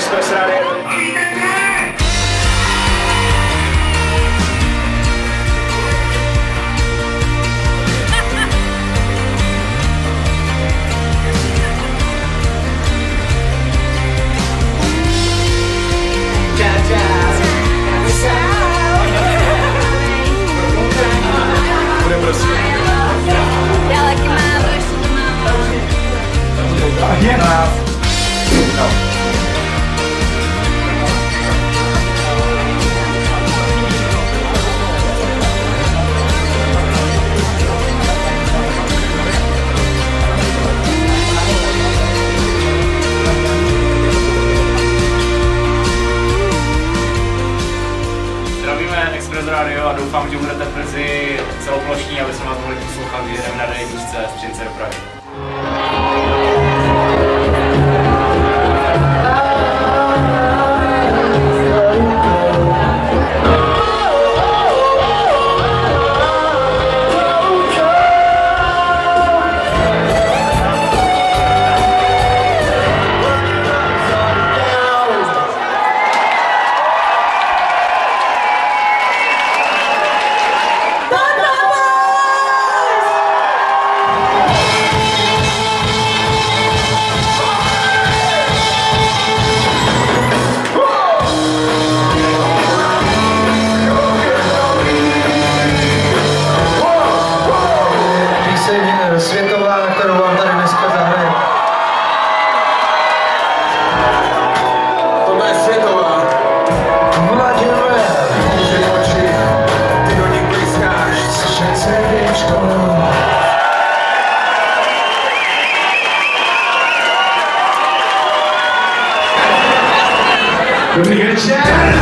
Express Radio. Bude prosím. Já taky mám, ještě to mám. Je nás. No. Zdravíme Express Radio a doufám, že budete brzy celoplošní, aby jsme vás mohli poslouchat, když jdeme na D1 z Třince do Prahy. Světová, kterou vám tady dneska zahraje. Tohle je světová. Vladimir, Může oči, ty do nich blízkáš. slyšet srdíčko. Dobrý večer.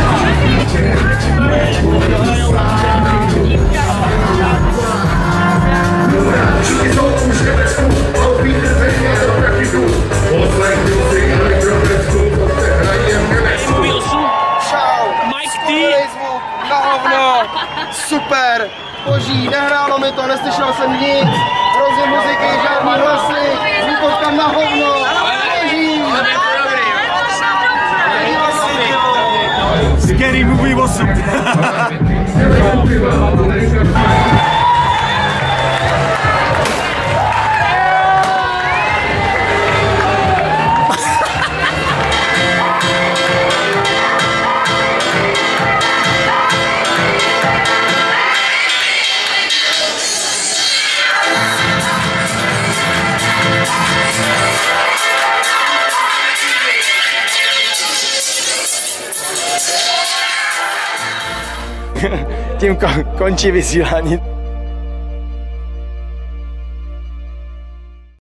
Super! Boží, nehrálo mi to, neslyšel jsem nic, hrozně muziky, žádný hlasy, zvukovka na hovno, boží! Scary movie 8. Tím končí vysílání.